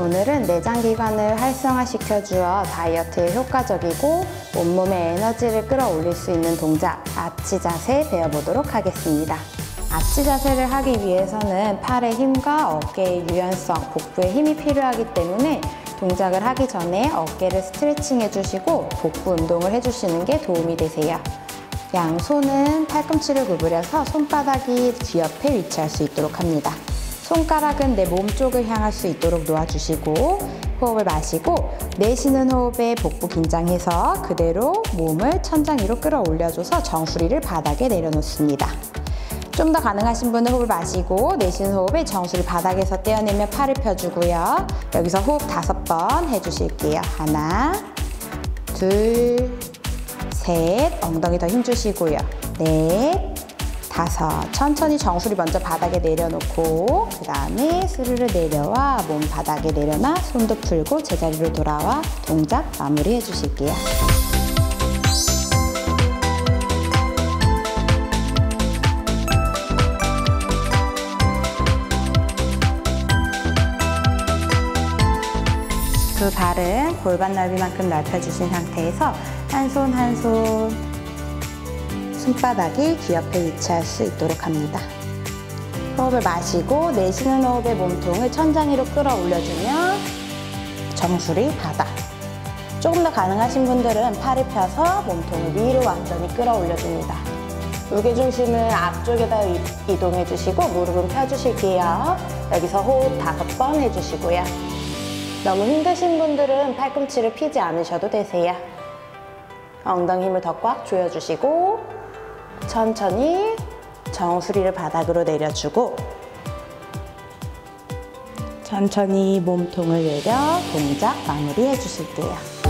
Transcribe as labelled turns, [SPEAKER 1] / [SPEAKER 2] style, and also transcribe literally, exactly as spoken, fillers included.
[SPEAKER 1] 오늘은 내장기관을 활성화시켜 주어 다이어트에 효과적이고 온몸의 에너지를 끌어올릴 수 있는 동작 아치 자세 배워보도록 하겠습니다. 아치 자세를 하기 위해서는 팔의 힘과 어깨의 유연성, 복부에 힘이 필요하기 때문에 동작을 하기 전에 어깨를 스트레칭 해주시고 복부 운동을 해주시는 게 도움이 되세요. 양손은 팔꿈치를 구부려서 손바닥이 귀 옆에 위치할 수 있도록 합니다. 손가락은 내 몸 쪽을 향할 수 있도록 놓아주시고 호흡을 마시고 내쉬는 호흡에 복부 긴장해서 그대로 몸을 천장 위로 끌어올려줘서 정수리를 바닥에 내려놓습니다. 좀 더 가능하신 분은 호흡을 마시고 내쉬는 호흡에 정수리 바닥에서 떼어내며 팔을 펴주고요. 여기서 호흡 다섯 번 해주실게요. 하나, 둘, 셋, 엉덩이 더 힘주시고요. 넷, 다섯, 천천히 정수리 먼저 바닥에 내려놓고 그 다음에 스르르 내려와 몸 바닥에 내려놔 손도 풀고 제자리로 돌아와 동작 마무리 해주실게요. 두 발은 골반 넓이만큼 넓혀주신 상태에서 한 손 한 손 손바닥이 귀 옆에 위치할 수 있도록 합니다. 호흡을 마시고 내쉬는 호흡에 몸통을 천장 위로 끌어올려주면 정수리 바닥. 조금 더 가능하신 분들은 팔을 펴서 몸통을 위로 완전히 끌어올려줍니다. 무게중심을 앞쪽에다 이동해주시고 무릎은 펴주실게요. 여기서 호흡 다섯 번 해주시고요. 너무 힘드신 분들은 팔꿈치를 피지 않으셔도 되세요. 엉덩이 힘을 더 꽉 조여주시고 천천히 정수리를 바닥으로 내려주고 천천히 몸통을 내려 동작 마무리 해주실게요.